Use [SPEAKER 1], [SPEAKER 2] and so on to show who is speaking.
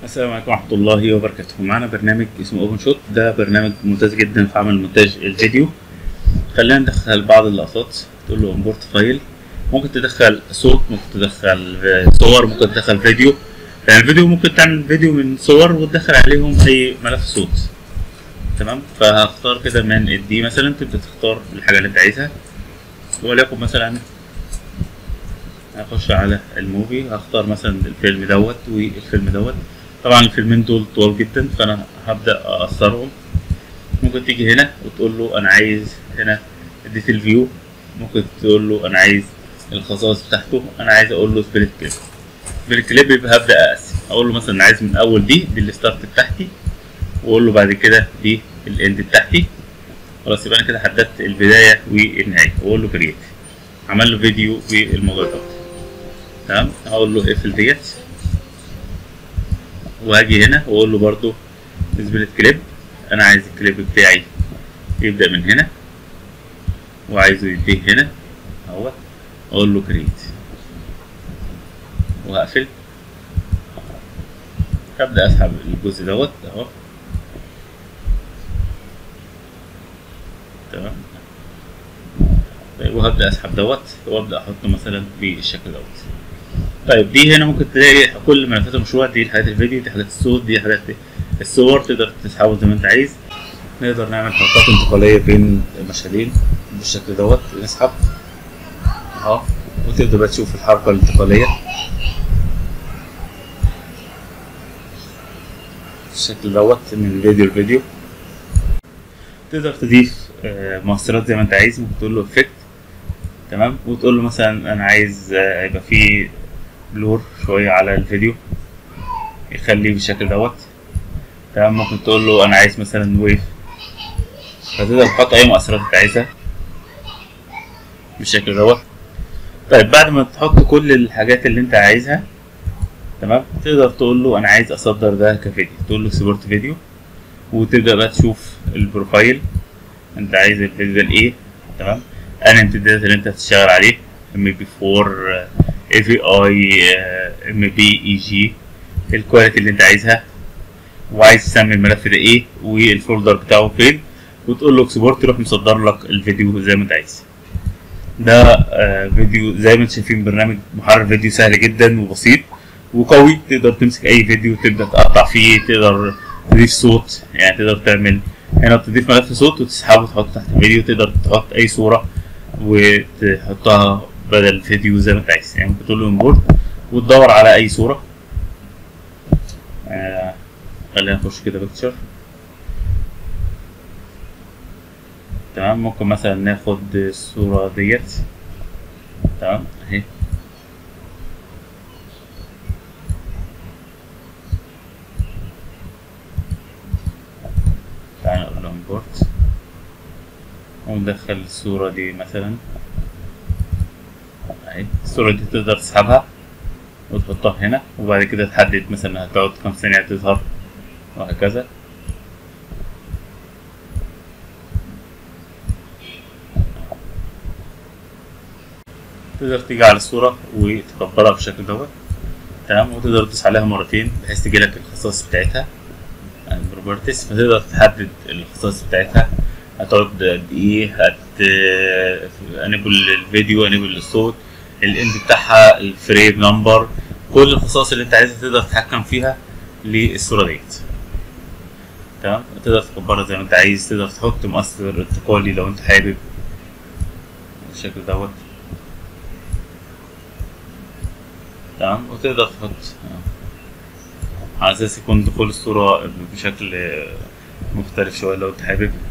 [SPEAKER 1] السلام عليكم ورحمة الله وبركاته. معنا برنامج اسمه اوبن شوت. ده برنامج ممتاز جدا في عمل مونتاج الفيديو. خلينا ندخل بعض اللقطات. تقول له امبورت فايل، ممكن تدخل صوت، ممكن تدخل صور، ممكن تدخل فيديو. يعني الفيديو ممكن تعمل فيديو من صور وتدخل عليهم اي ملف صوت. تمام. فهختار كده من الدي مثلا، تبدأ تختار الحاجة اللي انت عايزها. وليكن مثلا هخش على الموفي، هختار مثلا الفيلم دوت والفيلم دوت. طبعا الفيلمين دول طوال جدا، فانا هبدأ اقصرهم. ممكن تيجي هنا وتقول له انا عايز هنا ديتيل فيو، ممكن تقول له انا عايز الخصائص بتاعته، انا عايز اقول له سبليت كليب. سبليت كليب يبقى هبدأ اقسم، اقول له مثلا انا عايز من اول دي الستارت بتاعتي، واقول له بعد كده دي الاند بتاعتي. خلاص، يبقى انا كده حددت البداية والنهاية، واقول له كرييت. عمل له فيديو في الموضوع ده. تمام. هقول له اقفل ديت، وهاجي هنا واقول له برضو سبليت كليب. انا عايز الكليب بتاعي يبدأ من هنا وعايزه ينتهي هنا اهوت. اقول له كرييت وهقفل. هبدأ اسحب الجزء دوت اهو. تمام. طيب، وهبدأ اسحب دوت وابدأ احطه مثلا بالشكل دوت. طيب، دي هنا ممكن تلاقي كل ملفات المشروع. دي حاجات الفيديو، دي حاجات الصوت، دي حاجات الصور. تقدر تسحبه زي ما انت عايز. نقدر نعمل حلقات انتقالية بين مشهدين بالشكل دوت. نسحب اهو، وتقدر بقى تشوف الحركة الانتقالية بالشكل دوت من فيديو لفيديو. تقدر تضيف مؤثرات زي ما انت عايز. ممكن تقول له افكت. تمام. وتقول له مثلا انا عايز يبقى فيه بلور شوية على الفيديو، يخليه بالشكل دوت. تمام. ممكن تقول له انا عايز مثلا ويف، فتقدر تحط اي مؤثرات انت عايزها بالشكل دوت. طيب، بعد ما تحط كل الحاجات اللي انت عايزها، تمام، تقدر تقول له انا عايز اصدر ده كفيديو. تقول له سبورت فيديو، وتبدا بقى تشوف البروفايل. انت عايز الفيديو ده لايه؟ تمام. انا الامتدادات اللي انت هتشتغل عليه MP4 AVI MPEG، الكواليتي اللي انت عايزها، وعايز تسمي الملف ده ايه، والفولدر بتاعه فين. وتقول له اكسبورت، يروح مصدر لك الفيديو زي ما انت عايز. ده فيديو زي ما انتم شايفين، برنامج محرر فيديو سهل جدا وبسيط وقوي. تقدر تمسك اي فيديو تبدا تقطع فيه. تقدر تضيف صوت، يعني تقدر تعمل هنا تضيف ملف صوت وتسحبه وتحطه تحت الفيديو. تقدر تحط اي صورة وتحطها بدل الفيديو زي ما انت عايز. يعني ممكن تقول له امبورت وتدور على اي صورة. خلينا نخش كده بيكتشر. تمام. ممكن مثلا ناخد الصورة ديت. تمام اهي. تعالى نقول له امبورت وندخل الصورة دي مثلا اهي. الصورة دي تقدر تسحبها وتحطها هنا، وبعد كده تحدد مثلا هتقعد كام ثانية تظهر، وهكذا. تقدر تيجي على الصورة وتكبرها بالشكل دوت. تمام. وتقدر تدوس عليها مرتين بحيث تجيلك الخصائص بتاعتها، البروبرتيز. فتقدر تحدد الخصائص بتاعتها، هتقعد قد ايه، انيبل الفيديو، انيبل الصوت، الاند بتاعها، الفريم نمبر، كل الخصائص اللي انت عايزها تقدر تتحكم فيها للصورة ديت. تمام. تقدر تكبرها زي ما انت عايز. تقدر تحط مؤثر انتقالي لو انت حابب بالشكل دوت. تمام. وتقدر تحط على اساس يكون دخول الصورة بشكل مختلف شوية لو انت حابب.